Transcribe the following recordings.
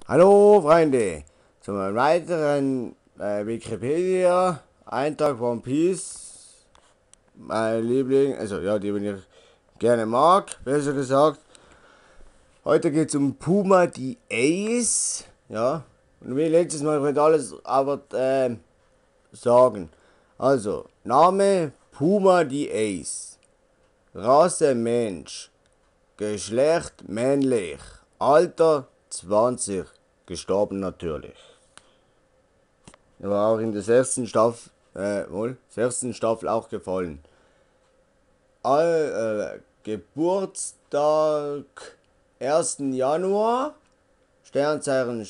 Hallo Freunde, zum weiteren Wikipedia-Eintrag One Piece, mein Liebling, also ja, die ich gerne mag, besser gesagt. Heute geht es um Puma die Ace, ja, und wie letztes Mal wird alles aber sagen. Also, Name Puma die Ace, Rasse Mensch, Geschlecht männlich, Alter 20, gestorben natürlich. Er war auch in der sechsten Staffel auch gefallen. Geburtstag 1. Januar, Sternzeichen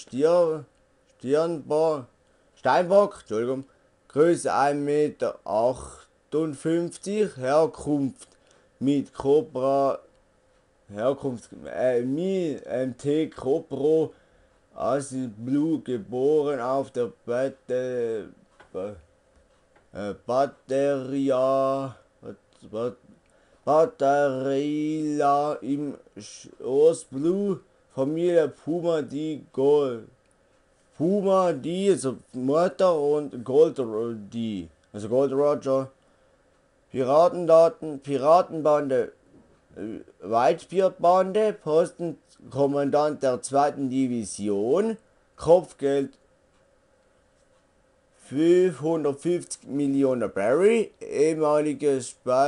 Steinbock, Entschuldigung, Größe 1,58 Meter, Herkunft mit Cobra, mit MT Cobra, Asi Blue, geboren auf der Batteria im Osblue, Familie Puma die Gold. Puma die, also Mutter, und Gold die, also Gold Roger. Piratendaten, Piratenbande, Whitebeard-Bande, Postenkommandant der 2. Division, Kopfgeld 550 Millionen Barry, ehemalige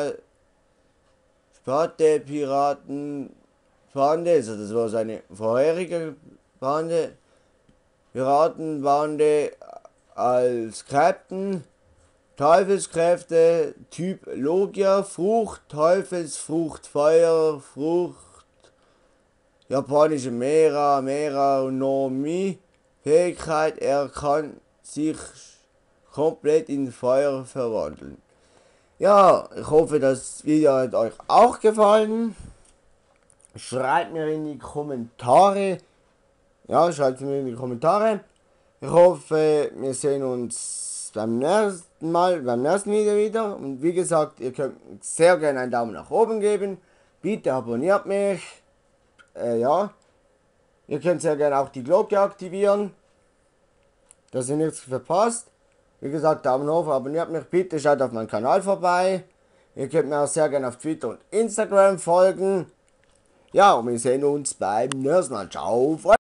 Sparte-Piratenbande, also das war seine vorherige Bande, Piratenbande als Captain, Teufelskräfte, Typ Logia, Frucht, Teufelsfrucht, Feuerfrucht, japanische Mera no Mi, Fähigkeit, er kann sich komplett in Feuer verwandeln. Ja, ich hoffe, das Video hat euch auch gefallen. Schreibt mir in die Kommentare. Ja, schreibt mir in die Kommentare. Ich hoffe, wir sehen uns beim nächsten Video wieder. Und wie gesagt, ihr könnt sehr gerne einen Daumen nach oben geben. Bitte abonniert mich. Ja, ihr könnt sehr gerne auch die Glocke aktivieren, dass ihr nichts verpasst. Wie gesagt, Daumen hoch, abonniert mich, bitte schaut auf meinen Kanal vorbei. Ihr könnt mir auch sehr gerne auf Twitter und Instagram folgen. Ja, und wir sehen uns beim nächsten Mal. Ciao, Freunde.